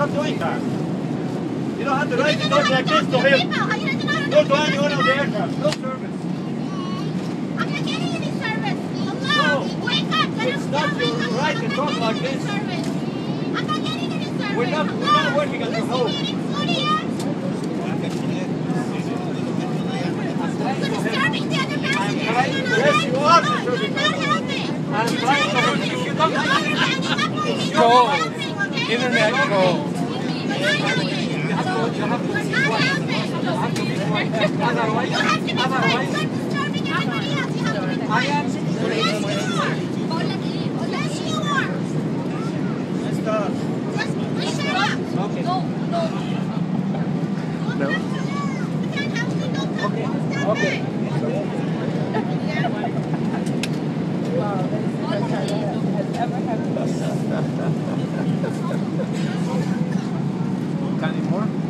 stop doing that. You don't have the right to talk like this to him. Go to anyone on the aircraft. No service. I'm not getting any service. Hello? No. Wake up. It's not your right to talk like this. I'm not getting any service. We're not working at your home. Disturbing the other passengers. Yes, you are disturbing. You're not helping. I'm trying to help you. You don't have Go. Internet go. Okay. Any more?